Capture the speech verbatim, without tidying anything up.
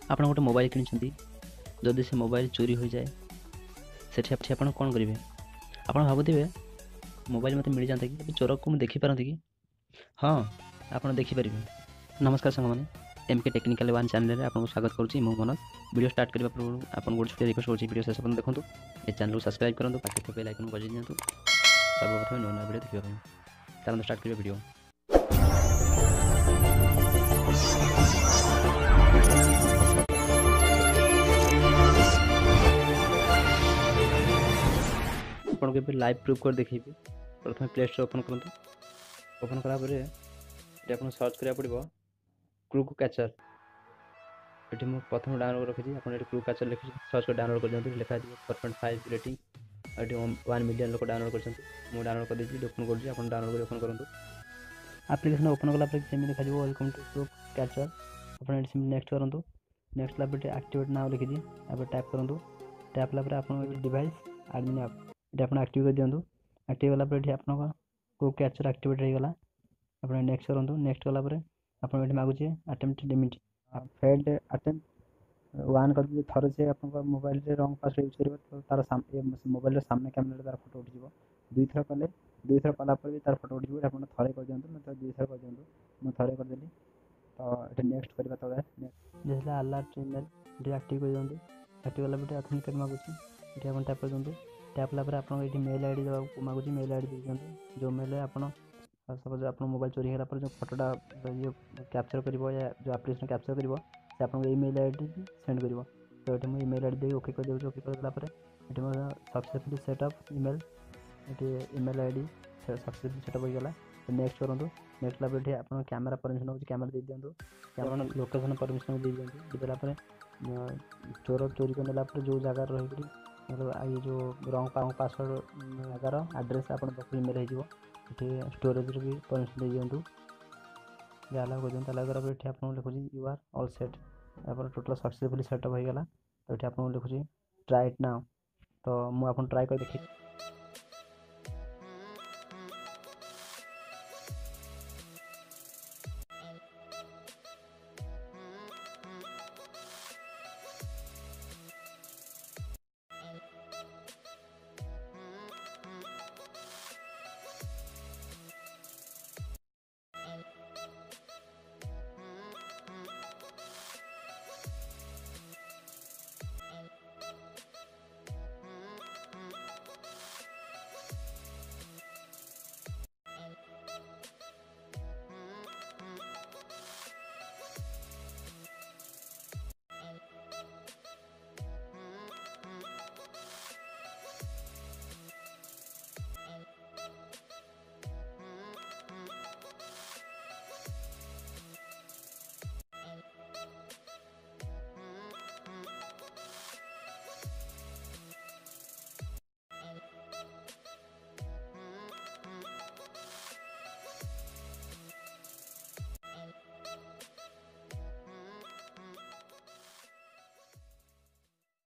ଆପଣ ଗୋଟେ ମୋବାଇଲ କିଣିଛନ୍ତି, ଯଦି ସେ ମୋବାଇଲ ଚୋରି ହୋଇଯାଏ ସେଠି ଆପଣ କ'ଣ କରିବେ? ଆପଣ ଭାବୁଥିବେ ମୋବାଇଲ ମୋତେ ମିଳିଯାନ୍ତା କି, ଏବେ ଚୋରକୁ ମୁଁ ଦେଖିପାରନ୍ତି କି? ହଁ, ଆପଣ ଦେଖିପାରିବେ। ନମସ୍କାର ସାଙ୍ଗମାନେ, ଏମ୍ କେ ଟେକ୍ନିକାଲ ୱାନ୍ ଚ୍ୟାନେଲରେ ଆପଣଙ୍କୁ ସ୍ୱାଗତ କରୁଛି। ମୁଁ ମନୋଜ। ଭିଡ଼ିଓ ଷ୍ଟାର୍ଟ କରିବା ପୂର୍ବରୁ ଆପଣଙ୍କୁ ଗୋଟେ ଛୋଟିଆ ରିକ୍ୱେଷ୍ଟ କରୁଛି, ଭିଡ଼ିଓ ଶେଷ ପର୍ଯ୍ୟନ୍ତ ଦେଖନ୍ତୁ, ଏ ଚ୍ୟାନେଲକୁ ସବସ୍କ୍ରାଇବ୍ କରନ୍ତୁ, ପାଖରେ ଥିବା ବେଲ୍ ଆଇକନକୁ ବଜାଇ ଦିଅନ୍ତୁ ସର୍ବପ୍ରଥମେ ନୂଆ ନୂଆ ଭିଡ଼ିଓ ଦେଖିବା ପାଇଁ। ଚାଲନ୍ତୁ ଷ୍ଟାର୍ଟ କରିବା ଭିଡ଼ିଓ। ଆପଣଙ୍କୁ ଏବେ ଲାଇଭ୍ ପ୍ରୁଫ୍ କରି ଦେଖେଇବି। ପ୍ରଥମେ ପ୍ଲେ ଷ୍ଟୋର୍ ଓପନ୍ କରନ୍ତୁ। ଓପନ୍ କଲା ପରେ ଏଠି ଆପଣଙ୍କୁ ସର୍ଚ୍ଚ କରିବାକୁ ପଡ଼ିବ କ୍ରୁକ୍ କ୍ୟାଚର୍। ଏଠି ମୁଁ ପ୍ରଥମେ ଡାଉନଲୋଡ଼ ରଖିଛି, ଆପଣ ଏଠି କ୍ରୁକ୍ କ୍ୟାଚର୍ ଲେଖିକି ସର୍ଚ୍ଚ କରି ଡାଉନଲୋଡ଼ କରିଦିଅନ୍ତୁ। ଲେଖା ହେଇଯିବ ଫୋର୍ ପଏଣ୍ଟ ଫାଇଭ୍ ରେଟିଂ। ଏଠି ୱାନ୍ ମିଲିୟନ୍ ଲୋକ ଡାଉନଲୋଡ଼ କରିଛନ୍ତି। ମୁଁ ଡାଉନଲୋଡ଼ କରିଦେଇଛି, ଓପନ୍ କରୁଛି, ଆପଣ ଡାଉନଲୋଡ଼ କରି ଓପନ୍ କରନ୍ତୁ। ଆପ୍ଲିକେସନ୍ ଓପନ୍ କଲା ପରେ ସେମିତି ଦେଖାଯିବ ୱେଲକମ୍ ଟୁ କ୍ରୁକ୍ କ୍ୟାଚର୍। ଆପଣ ଏଠି ସେମିତି ନେକ୍ସଟ କରନ୍ତୁ। ନେକ୍ସଟ କଲା ପରେ ଆକ୍ଟିଭେଟ୍ ନାଓ ଲେଖିଛି, ତାପରେ ଟ୍ୟାପ୍ କରନ୍ତୁ। ଟ୍ୟାପ୍ କଲା ପରେ ଆପଣ ଏଠି ଡିଭାଇସ୍ ଆଡମିନ୍ ଆପ୍ ଏଠି ଆପଣ ଆକ୍ଟିଭ୍ କରିଦିଅନ୍ତୁ। ଆକ୍ଟିଭ୍ କଲା ପରେ ଏଠି ଆପଣଙ୍କ କ୍ରୁକ୍ କ୍ୟାଚର୍ ଆକ୍ଟିଭେଟ୍ ହେଇଗଲା। ଆପଣ ନେକ୍ସଟ କରନ୍ତୁ। ନେକ୍ସଟ କଲା ପରେ ଆପଣ ଏଠି ମାଗୁଛି attempt limit failed attempt one କରିଦେଲେ ଥରେ ସେ ଆପଣଙ୍କ ମୋବାଇଲରେ ରଙ୍ଗ ପାସୱାର୍ଡ଼ ୟୁଜ୍ କରିବ ତ ତାର ମୋବାଇଲର ସାମ୍ନା କ୍ୟାମେରାରେ ତାର ଫଟୋ ଉଠିଯିବ। ଦୁଇଥର କଲେ ଦୁଇଥର କଲା ପରେ ବି ତାର ଫଟୋ ଉଠିଯିବ। ଆପଣ ଥରେ କରିଦିଅନ୍ତୁ, ନହେଲେ ଦୁଇଥର କରିଦିଅନ୍ତୁ। ମୁଁ ଥରେ କରିଦେଲି, ତ ଏଠି ନେକ୍ସଟ କରିବା ତଳେ ଯେହେତୁ ଆଲାର୍ଟ ଇମେଲ୍ ଏଠି ଆକ୍ଟିଭ୍ କରିଦିଅନ୍ତୁ। ଆକ୍ଟିଭ୍ କଲା ପରେ ଅଥେଣ୍ଟିକେଟ୍ ମାଗୁଛି, ଏଠି ଆପଣ ଟ୍ୟାପ୍ କରିଦିଅନ୍ତୁ। ଟ୍ୟାପ୍ କଲା ପରେ ଆପଣଙ୍କ ଏଠି ମେଲ୍ ଆଇ ଡ଼ି ଦେବାକୁ ମାଗୁଛି, ମେଲ୍ ଆଇ ଡ଼ି ଦେଇଦିଅନ୍ତୁ। ଯେଉଁ ମେଲ୍ରେ ଆପଣ ସପୋଜ୍ ଆପଣ ମୋବାଇଲ ଚୋରି ହେଲା ପରେ ଯେଉଁ ଫଟୋଟା ଇଏ କ୍ୟାପଚର୍ କରିବ, ଯେଉଁ ଆପ୍ଲିକେସନ୍ କ୍ୟାପଚର୍ କରିବ, ସେ ଆପଣଙ୍କ ଇମେଲ୍ ଆଇ ଡ଼ି ସେଣ୍ଡ କରିବ। ତ ଏଠି ମୁଁ ଇମେଲ୍ ଆଇ ଡ଼ି ଦେଇକି ଓକେ କରିଦେଉଛି। ଓକେ କରିଦେଲା ପରେ ଏଠି ମୋର ସକ୍ସେସଫୁଲି ସେଟ୍ ଅପ୍ ଇମେଲ୍, ଏଠି email I D successfully set up ହୋଇଗଲା। ନେକ୍ସଟ କରନ୍ତୁ। ନେକ୍ସଟ କଲା ପରେ ଏଠି ଆପଣ କ୍ୟାମେରା ପରମିଶନ୍ ହେଉଛି, କ୍ୟାମେରା ଦେଇଦିଅନ୍ତୁ। ଆପଣ ଲୋକେସନ୍ ପରମିଶନ୍ ଦେଇଦିଅନ୍ତୁ। ଦେଇଦେଲା ପରେ ଚୋର ଚୋରି କରିନେଲା ପରେ ଯେଉଁ ଜାଗାରେ ରହିକରି ଇଏ ଯେଉଁ ରଙ୍ଗ ପାସୱାର୍ଡ଼ ଜାଗାର ଆଡ୍ରେସ୍ ଆପଣ ପାଖକୁ ଇମେଲ୍ ହେଇଯିବ। ଏଠି ଷ୍ଟୋରେଜରେ ବି ପରମିଶନ୍ ଦେଇଦିଅନ୍ତୁ। ଆଲାଉ କରିଦିଅନ୍ତୁ। ଆଲାଉ କଲା ପରେ ଏଠି ଆପଣଙ୍କୁ ଲେଖୁଛି ୟୁ ଆର୍ ଅଲ୍ ସେଟ୍। ଆପଣ ଟୋଟାଲ୍ ସକ୍ସେସଫୁଲି ସେଟ୍ଅପ୍ ହୋଇଗଲା। ତ ଏଠି ଆପଣଙ୍କୁ ଲେଖୁଛି ଟ୍ରାଏ ଇଟ୍ ନାଓ। ତ ମୁଁ ଆପଣ ଟ୍ରାଏ କରି ଦେଖି